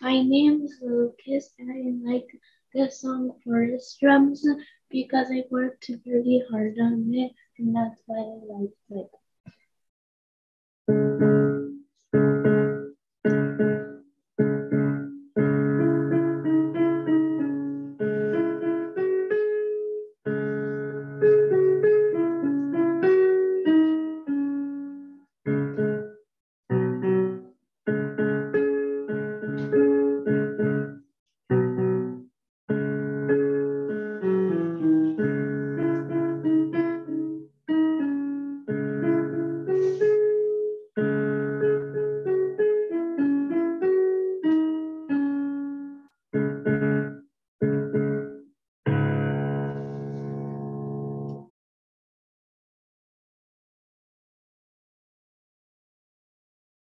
My name is Lucas and I like the song Forest Drums because I worked really hard on it and that's why I liked it.